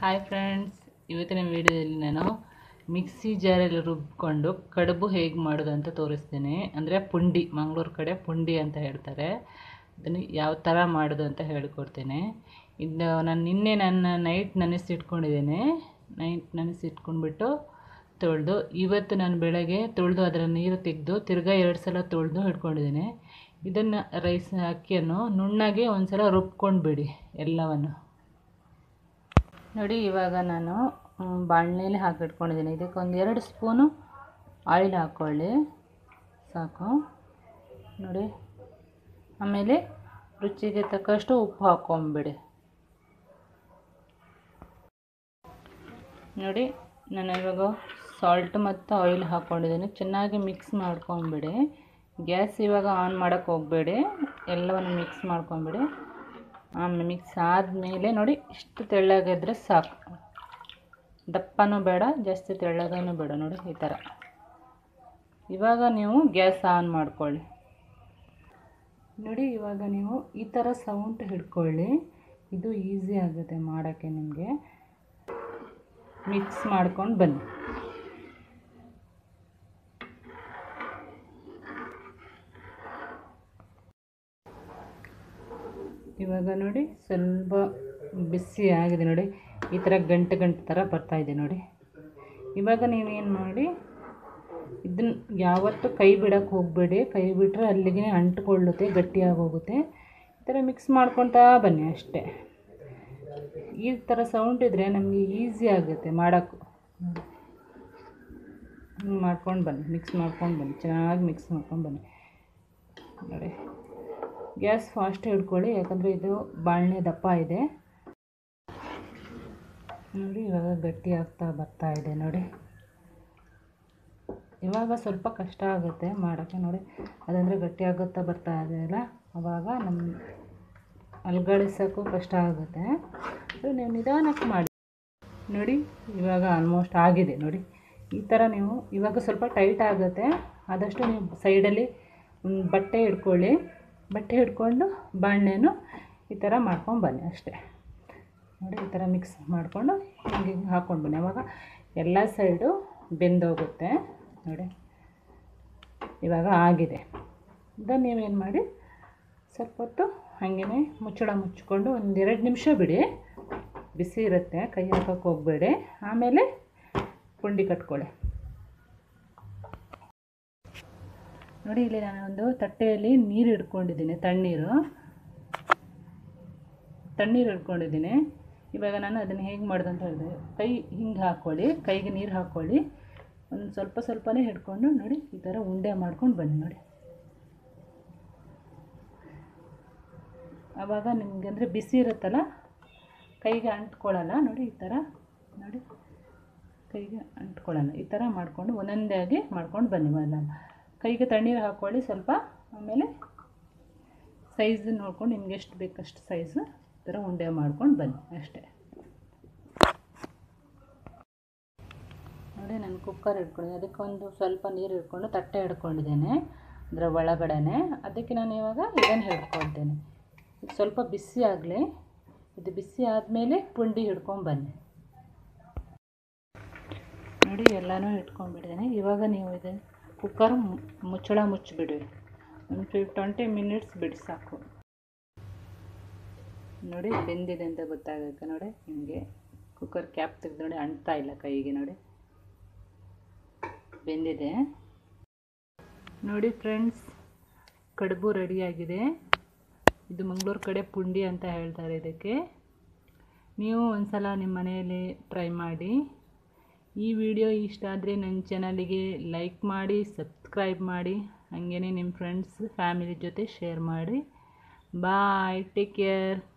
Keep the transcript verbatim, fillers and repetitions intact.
Hi friends, ಇವತ್ತಿನ ವಿಡಿಯೋದಲ್ಲಿ ನಾನು ಮಿಕ್ಸಿ ಜಾರಲ್ಲಿ ರುಬ್ಕೊಂಡು ಕಡುಬು ಹೇಗೆ ಮಾಡೋದು ಅಂತ ತೋರಿಸ್ತೀನಿ. ಅಂದರೆ ಪುಂಡಿ, ಮಂಗಳೂರು ಕಡೆ ಪುಂಡಿ ಅಂತ ಹೇಳ್ತಾರೆ. ಅದನ್ನು ಯಾವ ಥರ ಮಾಡೋದು ಅಂತ ಹೇಳ್ಕೊಡ್ತೀನಿ. ಇದು ನಾನು ನಿನ್ನೆ ನನ್ನ ನೈಟ್ ನೆನೆಸಿಟ್ಕೊಂಡಿದ್ದೇನೆ. ನೈಟ್ ನೆನೆಸಿಟ್ಕೊಂಡ್ಬಿಟ್ಟು ತೊಳೆದು ಇವತ್ತು ನಾನು ಬೆಳಗ್ಗೆ ತೊಳೆದು ಅದರ ನೀರು ತೆಗೆದು ತಿರ್ಗಾ ಎರಡು ಸಲ ತೊಳೆದು ಇಟ್ಕೊಂಡಿದ್ದೇನೆ. ಇದನ್ನು ರೈಸ್ ಅಕ್ಕಿಯನ್ನು ನುಣ್ಣಗೆ ಒಂದು ಸಲ ರುಬ್ಕೊಂಡ್ಬಿಡಿ ಎಲ್ಲವನ್ನು. ನೋಡಿ, ಇವಾಗ ನಾನು ಬಾಣಲೆಯಲ್ಲಿ ಹಾಕಿಟ್ಕೊಂಡಿದ್ದೀನಿ. ಇದಕ್ಕೆ ಒಂದು ಎರಡು ಸ್ಪೂನು ಆಯಿಲ್ ಹಾಕ್ಕೊಳ್ಳಿ, ಸಾಕು. ನೋಡಿ, ಆಮೇಲೆ ರುಚಿಗೆ ತಕ್ಕಷ್ಟು ಉಪ್ಪು ಹಾಕ್ಕೊಂಬಿಡಿ. ನೋಡಿ, ನಾನು ಇವಾಗ ಸಾಲ್ಟ್ ಮತ್ತು ಆಯಿಲ್ ಹಾಕ್ಕೊಂಡಿದ್ದೀನಿ. ಚೆನ್ನಾಗಿ ಮಿಕ್ಸ್ ಮಾಡ್ಕೊಂಬಿಡಿ. ಗ್ಯಾಸ್ ಇವಾಗ ಆನ್ ಮಾಡೋಕ್ಕೆ ಹೋಗಬೇಡಿ, ಎಲ್ಲವನ್ನು ಮಿಕ್ಸ್ ಮಾಡ್ಕೊಂಬಿಡಿ. ಆಮೇಲೆ ಮಿಕ್ಸ್ ಆದಮೇಲೆ ನೋಡಿ, ಇಷ್ಟು ತೆಳ್ಳಗಿದ್ರೆ ಸಾಕು. ದಪ್ಪನೂ ಬೇಡ, ಜಾಸ್ತಿ ತೆಳ್ಳಗನೂ ಬೇಡ. ನೋಡಿ, ಈ ಥರ. ಇವಾಗ ನೀವು ಗ್ಯಾಸ್ ಆನ್ ಮಾಡ್ಕೊಳ್ಳಿ. ನೋಡಿ, ಇವಾಗ ನೀವು ಈ ಥರ ಸೌಂಡ್ ಹಿಡ್ಕೊಳ್ಳಿ. ಇದು ಈಸಿ ಆಗುತ್ತೆ ಮಾಡೋಕ್ಕೆ ನಿಮಗೆ. ಮಿಕ್ಸ್ ಮಾಡ್ಕೊಂಡು ಬನ್ನಿ. ಇವಾಗ ನೋಡಿ, ಸ್ವಲ್ಪ ಬಿಸಿ ಆಗಿದೆ. ನೋಡಿ, ಈ ಥರ ಗಂಟೆ ಗಂಟೆ ಥರ ಬರ್ತಾಯಿದೆ. ನೋಡಿ, ಇವಾಗ ನೀವೇನು ಮಾಡಿ, ಇದನ್ನು ಯಾವತ್ತೂ ಕೈ ಬಿಡೋಕ್ಕೆ ಹೋಗಬೇಡಿ. ಕೈ ಬಿಟ್ಟರೆ ಅಲ್ಲಿಗೆ ಅಂಟ್ಕೊಳ್ಳುತ್ತೆ, ಗಟ್ಟಿಯಾಗಿ ಹೋಗುತ್ತೆ. ಈ ಥರ ಮಿಕ್ಸ್ ಮಾಡ್ಕೊತಾ ಬನ್ನಿ ಅಷ್ಟೇ. ಈ ಥರ ಸೌಂಡ್ ಇದ್ದರೆ ನಮಗೆ ಈಸಿ ಆಗುತ್ತೆ ಮಾಡೋಕ್ಕೂ. ಮಾಡ್ಕೊಂಡು ಬನ್ನಿ, ಮಿಕ್ಸ್ ಮಾಡ್ಕೊಂಡು ಬನ್ನಿ, ಚೆನ್ನಾಗಿ ಮಿಕ್ಸ್ ಮಾಡ್ಕೊಂಡು ಬನ್ನಿ. ನೋಡಿ, ಗ್ಯಾಸ್ ಫಾಸ್ಟ್ ಹಿಡ್ಕೊಳ್ಳಿ, ಯಾಕಂದರೆ ಇದು ಬಾಣಲೆ ದಪ್ಪ ಇದೆ. ನೋಡಿ, ಇವಾಗ ಗಟ್ಟಿ ಆಗ್ತಾ ಬರ್ತಾ ಇದೆ. ನೋಡಿ, ಇವಾಗ ಸ್ವಲ್ಪ ಕಷ್ಟ ಆಗುತ್ತೆ ಮಾಡೋಕ್ಕೆ. ನೋಡಿ, ಅದಂದರೆ ಗಟ್ಟಿ ಆಗುತ್ತಾ ಬರ್ತಾ ಇದೆಯಲ್ಲ, ಆವಾಗ ನಮ್ಮ ಅಲ್ಗಾಡಿಸೋಕ್ಕೂ ಕಷ್ಟ ಆಗುತ್ತೆ. ನೀವು ನಿಧಾನಕ್ಕೆ ಮಾಡಿ. ನೋಡಿ, ಇವಾಗ ಆಲ್ಮೋಸ್ಟ್ ಆಗಿದೆ. ನೋಡಿ, ಈ ಥರ ನೀವು ಇವಾಗ ಸ್ವಲ್ಪ ಟೈಟ್ ಆಗುತ್ತೆ. ಆದಷ್ಟು ನೀವು ಸೈಡಲ್ಲಿ ಒಂದು ಬಟ್ಟೆ ಹಿಡ್ಕೊಳ್ಳಿ. ಬಟ್ಟೆ ಹಿಡ್ಕೊಂಡು ಬಾಣಲೆನೂ ಈ ಥರ ಮಾಡ್ಕೊಂಡು ಬನ್ನಿ ಅಷ್ಟೇ. ನೋಡಿ, ಈ ಥರ ಮಿಕ್ಸ್ ಮಾಡಿಕೊಂಡು ಹಿಂಗೆ ಹಿಂಗೆ ಹಾಕ್ಕೊಂಡು ಬನ್ನಿ. ಆವಾಗ ಎಲ್ಲ ಸೈಡು ಬೆಂದೋಗುತ್ತೆ. ನೋಡಿ, ಇವಾಗ ಆಗಿದೆ. ಇದನ್ನು ನೀವೇನು ಮಾಡಿ, ಸ್ವಲ್ಪ ಹೊತ್ತು ಹಾಗೇ ಮುಚ್ಚಳ ಮುಚ್ಚಿಕೊಂಡು ಒಂದೆರಡು ನಿಮಿಷ ಬಿಡಿ. ಬಿಸಿ ಇರುತ್ತೆ, ಕೈ ಹಾಕೋಕ್ಕೆ ಹೋಗಬೇಡಿ. ಆಮೇಲೆ ಪುಂಡಿ ಕಟ್ಕೊಳ್ಳಿ. ನೋಡಿ, ಇಲ್ಲಿ ನಾನು ಒಂದು ತಟ್ಟೆಯಲ್ಲಿ ನೀರು ಇಟ್ಕೊಂಡಿದ್ದೀನಿ, ತಣ್ಣೀರು ತಣ್ಣೀರು ಇಟ್ಕೊಂಡಿದ್ದೀನಿ. ಇವಾಗ ನಾನು ಅದನ್ನು ಹೇಗೆ ಮಾಡೋದು ಅಂತ ಹೇಳಿದೆ. ಕೈ ಹಿಂಗೆ ಹಾಕ್ಕೊಳ್ಳಿ, ಕೈಗೆ ನೀರು ಹಾಕ್ಕೊಳ್ಳಿ. ಒಂದು ಸ್ವಲ್ಪ ಸ್ವಲ್ಪನೇ ಹಿಡ್ಕೊಂಡು ನೋಡಿ, ಈ ಥರ ಉಂಡೆ ಮಾಡ್ಕೊಂಡು ಬನ್ನಿ. ನೋಡಿ, ಆವಾಗ ನಿಮಗೆ ಅಂದರೆ ಬಿಸಿ ಇರುತ್ತಲ್ಲ, ಕೈಗೆ ಅಂಟ್ಕೊಳ್ಳಲ್ಲ. ನೋಡಿ, ಈ ಥರ ನೋಡಿ, ಕೈಗೆ ಅಂಟ್ಕೊಳ್ಳಲ್ಲ. ಈ ಥರ ಮಾಡಿಕೊಂಡು ಒಂದೊಂದೇ ಆಗಿ ಮಾಡ್ಕೊಂಡು ಬನ್ನಿ. ಮೊದಲ ಕೈಗೆ ತಣ್ಣೀರು ಹಾಕ್ಕೊಳ್ಳಿ ಸ್ವಲ್ಪ. ಆಮೇಲೆ ಸೈಜ್ ನೋಡ್ಕೊಂಡು ನಿಮ್ಗೆ ಎಷ್ಟು ಬೇಕಷ್ಟು ಸೈಜು ಈ ಥರ ಉಂಡೆ ಮಾಡ್ಕೊಂಡು ಬನ್ನಿ ಅಷ್ಟೇ. ನೋಡಿ, ನಾನು ಕುಕ್ಕರ್ ಇಟ್ಕೊಂಡಿದ್ದೆ. ಅದಕ್ಕೆ ಒಂದು ಸ್ವಲ್ಪ ನೀರು ಇಟ್ಕೊಂಡು ತಟ್ಟೆ ಹಿಡ್ಕೊಂಡಿದ್ದೇನೆ, ಅದರ ಒಳಗಡೆನೆ. ಅದಕ್ಕೆ ನಾನು ಇವಾಗ ಇದನ್ನು ಹಿಡ್ಕೊಳ್ತೇನೆ. ಇದು ಸ್ವಲ್ಪ ಬಿಸಿ ಆಗಲಿ. ಇದು ಬಿಸಿ ಆದಮೇಲೆ ಪುಂಡಿ ಹಿಡ್ಕೊಂಡು ಬನ್ನಿ. ನೋಡಿ, ಎಲ್ಲನೂ ಇಟ್ಕೊಂಡ್ಬಿಟ್ಟಿದ್ದೇನೆ. ಇವಾಗ ನೀವು ಇದು ಕುಕ್ಕರ್ ಮುಚ್ಚಳ ಮುಚ್ಚಿಬಿಡಿ. ಒಂದು ಫಿ ಟ್ವೆಂಟಿ ಮಿನಿಟ್ಸ್ ಬಿಡಿ ಸಾಕು. ನೋಡಿ, ಬೆಂದಿದೆ ಅಂತ ಗೊತ್ತಾಗುತ್ತೆ. ನೋಡಿ, ನಿಮಗೆ ಕುಕ್ಕರ್ ಕ್ಯಾಪ್ ತೆಗೆದು ನೋಡಿ, ಅಂಟ್ತಾ ಇಲ್ಲ ಕೈಗೆ. ನೋಡಿ, ಬೆಂದಿದೆ. ನೋಡಿ ಫ್ರೆಂಡ್ಸ್, ಕಡುಬು ರೆಡಿಯಾಗಿದೆ. ಇದು ಮಂಗಳೂರು ಕಡೆ ಪುಂಡಿ ಅಂತ ಹೇಳ್ತಾರೆ ಇದಕ್ಕೆ. ನೀವು ಒಂದು ಸಲ ನಿಮ್ಮ ಮನೆಯಲ್ಲಿ ಟ್ರೈ ಮಾಡಿ. ಈ ವಿಡಿಯೋ ಇಷ್ಟ ಆದರೆ ನನ್ನ ಚಾನಲಿಗೆ ಲೈಕ್ ಮಾಡಿ, ಸಬ್ಸ್ಕ್ರೈಬ್ ಮಾಡಿ. ಹಾಗೆಯೇ ನಿಮ್ಮ ಫ್ರೆಂಡ್ಸ್ ಫ್ಯಾಮಿಲಿ ಜೊತೆ ಶೇರ್ ಮಾಡಿ. Bye, take care.